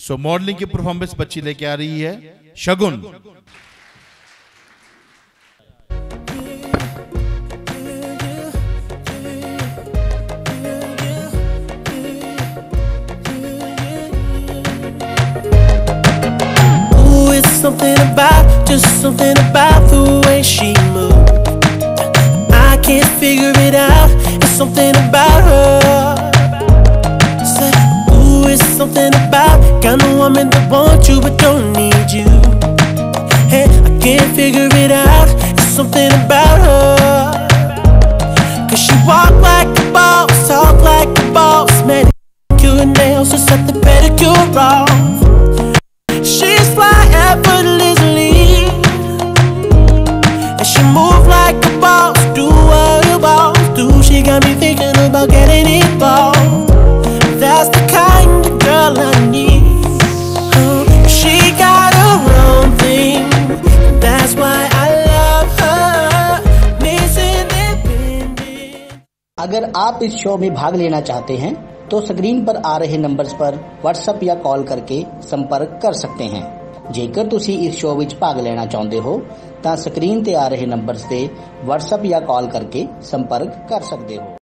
सो modelling की performance बच्ची लेके आ रही है शगुन। Just something about the way she moves. I can't figure it out. It's something about her. Say, ooh, it's something about kind of woman that wants you but don't need you. Hey, I can't figure it out. It's something about her. 'Cause she walk like a boss, talk like a boss, manicure and nails to set the pedicure off. She's fly effortlessly, and she move like a boss, do what a boss do. She got me thinking about getting involved. That's the kind of girl I need. She got her own thing, that's why I love her. Miss Independent. अगर आप इस show में भाग लेना चाहते हैं तो screen पर आ रहे नंबर्स पर व्हाट्सएप या कॉल करके संपर्क कर सकते हैं। जेकर तुसी इस शो विच भाग लेना चाहते हो तो स्क्रीन ते आ रहे नंबर्स ते व्हाट्सएप या कॉल करके संपर्क कर सकते हो।